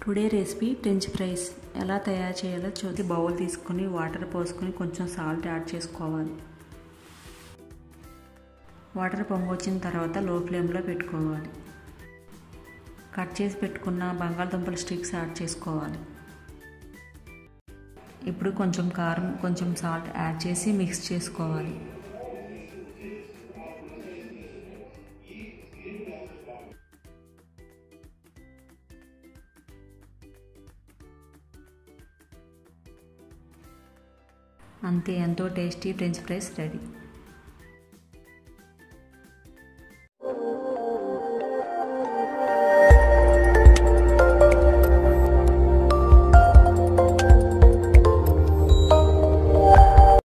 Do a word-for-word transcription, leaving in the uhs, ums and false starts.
Today recipe French fries ఎలా తయారు చేయాలో చూసి బౌల్ తీసుకొని వాటర్ పోసుకొని కొంచెం సాల్ట్ యాడ్ చేసుకోవాలి. వాటర్ పొంగొచ్చిన తర్వాత లో ఫ్లేమ్లో పెట్టుకోవాలి. కట్ చేసి పెట్టుకున్న బంగాళదుంపల స్టిక్స్ యాడ్ చేసుకోవాలి. ఇప్పుడు కొంచెం కారం కొంచెం సాల్ట్ యాడ్ చేసి మిక్స్ చేసుకోవాలి. అంతే, ఎంతో టేస్టీ ఫ్రెంచ్ ఫ్రైస్ రెడీ.